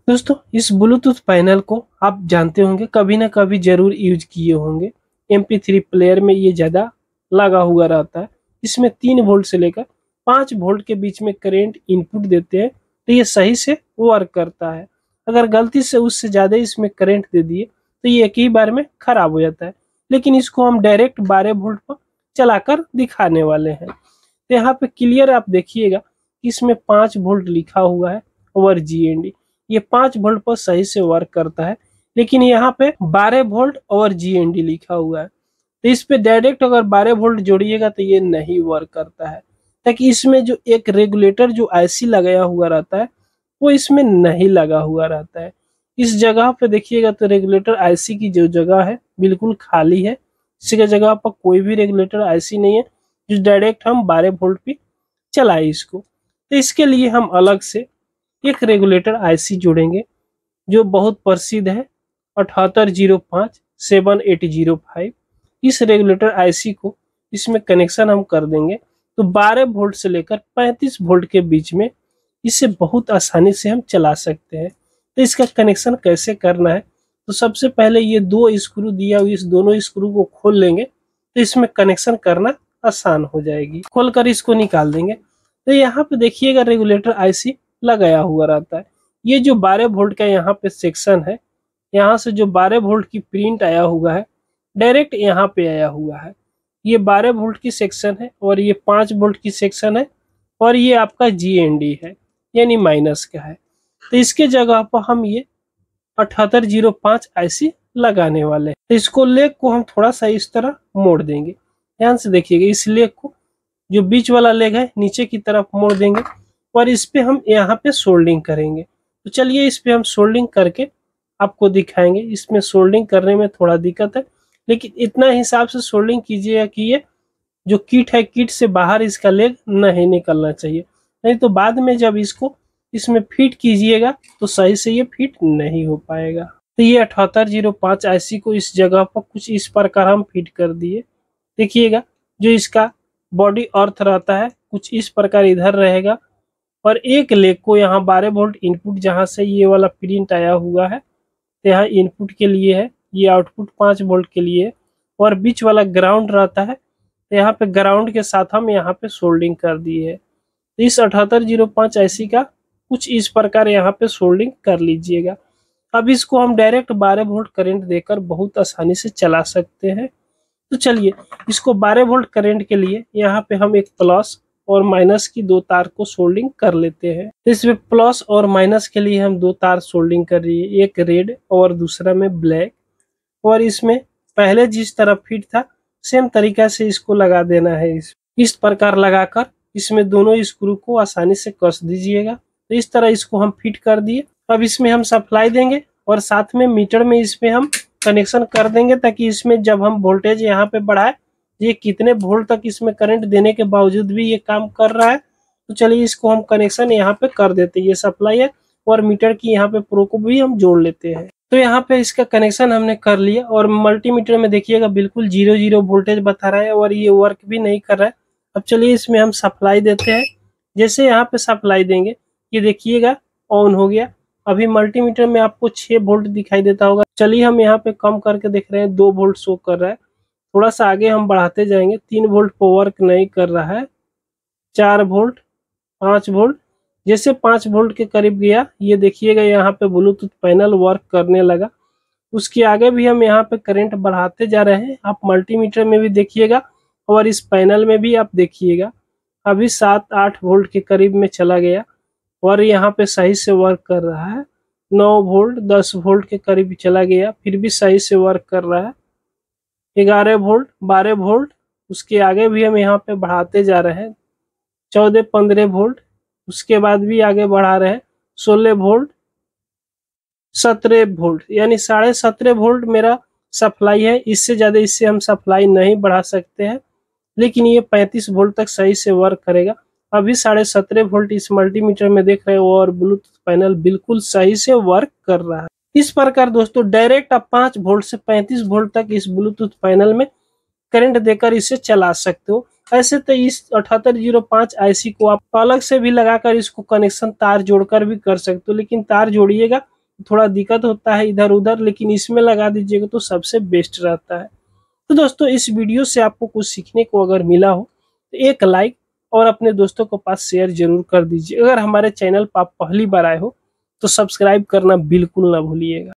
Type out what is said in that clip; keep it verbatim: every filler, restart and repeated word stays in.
दोस्तों इस Bluetooth panel को आप जानते होंगे, कभी ना कभी जरूर यूज किए होंगे। एम पी थ्री प्लेयर में ये ज़्यादा लगा हुआ रहता है। इसमें तीन वोल्ट से लेकर पाँच वोल्ट के बीच में करंट इनपुट देते हैं तो ये सही से वर्क करता है। अगर गलती से उससे ज़्यादा इसमें करंट दे दिए तो ये एक ही बार में खराब हो जाता है। लेकिन इसको हम डायरेक्ट बारह वोल्ट पर चलाकर दिखाने वाले हैं। तो यहाँ पे क्लियर आप देखिएगा इसमें पाँच वोल्ट लिखा हुआ है और जी एन डी, ये पाँच वोल्ट पर सही से वर्क करता है। लेकिन यहाँ पे बारह वोल्ट और जी एन डी लिखा हुआ है, तो इस पे डायरेक्ट अगर बारह वोल्ट जोड़िएगा तो ये नहीं वर्क करता है। ताकि इसमें जो एक रेगुलेटर जो आईसी लगाया हुआ रहता है वो इसमें नहीं लगा हुआ रहता है। इस जगह पे देखिएगा तो रेगुलेटर आईसी की जो जगह है बिल्कुल खाली है। इसी के जगह पर कोई भी रेगुलेटर आईसी नहीं है जो डायरेक्ट हम बारह वोल्ट पे चलाए इसको। तो इसके लिए हम अलग से एक रेगुलेटर आईसी जोड़ेंगे जो बहुत प्रसिद्ध है, अठहत्तर जीरो पाँच सेवन एट जीरो फाइव। इस रेगुलेटर आईसी को इसमें कनेक्शन हम कर देंगे तो बारह वोल्ट से लेकर पैंतीस वोल्ट के बीच में इसे बहुत आसानी से हम चला सकते हैं। तो इसका कनेक्शन कैसे करना है, तो सबसे पहले ये दो स्क्रू दिया हुआ, इस दोनों स्क्रू को खोल लेंगे तो इसमें कनेक्शन करना आसान हो जाएगी। खोलकर इसको निकाल देंगे तो यहाँ पे देखिएगा रेगुलेटर आईसी लगाया हुआ रहता है। ये जो बारह वोल्ट का यहाँ पे सेक्शन है, यहाँ से जो बारह वोल्ट की प्रिंट आया हुआ है डायरेक्ट यहाँ पे आया हुआ है। ये बारह वोल्ट की सेक्शन है और ये पाँच वोल्ट की सेक्शन है और ये आपका जी एन डी है यानी माइनस का है। तो इसके जगह पर हम ये अठहत्तर जीरो पाँच आईसी लगाने वाले हैं। तो इसको लेग को हम थोड़ा सा इस तरह मोड़ देंगे। ध्यान से देखिएगा, इस लेग को जो बीच वाला लेग है नीचे की तरफ मोड़ देंगे और इस पे हम यहाँ पे सोल्डिंग करेंगे। तो चलिए इस पे हम सोल्डिंग करके आपको दिखाएंगे। इसमें सोल्डिंग करने में थोड़ा दिक्कत है, लेकिन इतना हिसाब से सोल्डिंग कीजिएगा कि ये जो किट है किट से बाहर इसका लेग नहीं निकलना चाहिए, नहीं तो बाद में जब इसको इसमें फिट कीजिएगा तो सही से ये फिट नहीं हो पाएगा। तो ये अठहत्तर जीरो पाँच आईसी को इस जगह पर कुछ इस प्रकार हम फिट कर दिए। देखिएगा जो इसका बॉडी अर्थ रहता है कुछ इस प्रकार इधर रहेगा और एक लेग को यहाँ बारह वोल्ट इनपुट जहाँ से ये वाला प्रिंट आया हुआ है तो यहाँ इनपुट के लिए है, ये आउटपुट पाँच वोल्ट के लिए है और बीच वाला ग्राउंड रहता है तो यहाँ पे ग्राउंड के साथ हम यहाँ पे सोल्डिंग कर दिए है। तो इस अठहत्तर जीरो पाँच आईसी का कुछ इस प्रकार यहाँ पे सोल्डिंग कर लीजिएगा। अब इसको हम डायरेक्ट बारह वोल्ट करंट देकर बहुत आसानी से चला सकते हैं। तो चलिए इसको बारह वोल्ट करंट के लिए यहाँ पे हम एक प्लस और माइनस की दो तार को सोल्डिंग कर लेते हैं। तो इसमें प्लस और माइनस के लिए हम दो तार सोल्डिंग कर रही है, एक रेड और दूसरा में ब्लैक। और इसमें पहले जिस तरह फिट था सेम तरीका से इसको लगा देना है। इस इस प्रकार लगाकर इसमें दोनों स्क्रू को आसानी से कस दीजिएगा। तो इस तरह इसको हम फिट कर दिए। अब इसमें हम सप्लाई देंगे और साथ में मीटर में इसमें हम कनेक्शन कर देंगे ताकि इसमें जब हम वोल्टेज यहाँ पे बढ़ाए ये कितने वोल्ट तक इसमें करंट देने के बावजूद भी ये काम कर रहा है। तो चलिए इसको हम कनेक्शन यहाँ पे कर देते हैं। ये सप्लाई है और मीटर की यहाँ पे प्रो को भी हम जोड़ लेते हैं। तो यहाँ पे इसका कनेक्शन हमने कर लिया और मल्टीमीटर में देखिएगा बिल्कुल जीरो जीरो वोल्टेज बता रहा है और ये वर्क भी नहीं कर रहा है। अब चलिए इसमें हम सप्लाई देते हैं। जैसे यहाँ पे सप्लाई देंगे ये देखिएगा ऑन हो गया। अभी मल्टीमीटर में आपको छह वोल्ट दिखाई देता होगा। चलिए हम यहाँ पे कम करके देख रहे हैं, दो वोल्ट शो कर रहा है। थोड़ा सा आगे हम बढ़ाते जाएंगे, तीन वोल्ट पर वर्क नहीं कर रहा है, चार वोल्ट, पाँच वोल्ट। जैसे पाँच वोल्ट के करीब गया ये देखिएगा यहाँ पे ब्लूटूथ पैनल वर्क करने लगा। उसके आगे भी हम यहाँ पे करंट बढ़ाते जा रहे हैं। आप मल्टीमीटर में भी देखिएगा और इस पैनल में भी आप देखिएगा अभी सात आठ वोल्ट के करीब में चला गया और यहाँ पे सही से वर्क कर रहा है। नौ वोल्ट दस वोल्ट के करीब चला गया फिर भी सही से वर्क कर रहा है। ग्यारह वोल्ट बारह वोल्ट, उसके आगे भी हम यहाँ पे बढ़ाते जा रहे हैं। चौदह पंद्रह वोल्ट, उसके बाद भी आगे बढ़ा रहे हैं। सोलह वोल्ट, सत्रह वोल्ट, यानी साढ़े सत्रह वोल्ट मेरा सप्लाई है। इससे ज़्यादा इससे हम सप्लाई नहीं बढ़ा सकते हैं, लेकिन ये पैंतीस वोल्ट तक सही से वर्क करेगा। अभी साढ़े सत्रह वोल्ट इस मल्टीमीटर में देख रहे हो और ब्लूटूथ पैनल बिल्कुल सही से वर्क कर रहा है। इस प्रकार दोस्तों डायरेक्ट आप पाँच वोल्ट से पैंतीस वोल्ट तक इस ब्लूटूथ पैनल में करंट देकर इसे चला सकते हो। ऐसे तो इस अठहत्तर जीरो पाँच आईसी को आप अलग से भी लगाकर इसको कनेक्शन तार जोड़कर भी कर सकते हो, लेकिन तार जोड़िएगा थोड़ा दिक्कत होता है इधर उधर, लेकिन इसमें लगा दीजिएगा तो सबसे बेस्ट रहता है। तो दोस्तों इस वीडियो से आपको कुछ सीखने को अगर मिला हो तो एक लाइक और अपने दोस्तों को पास शेयर जरूर कर दीजिए। अगर हमारे चैनल पर आप पहली बार आए हो तो सब्सक्राइब करना बिल्कुल ना भूलिएगा।